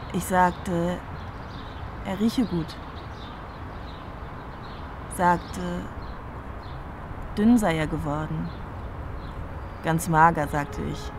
Ich sagte, er rieche gut. Sagte, dünn sei er geworden. Ganz mager, sagte ich.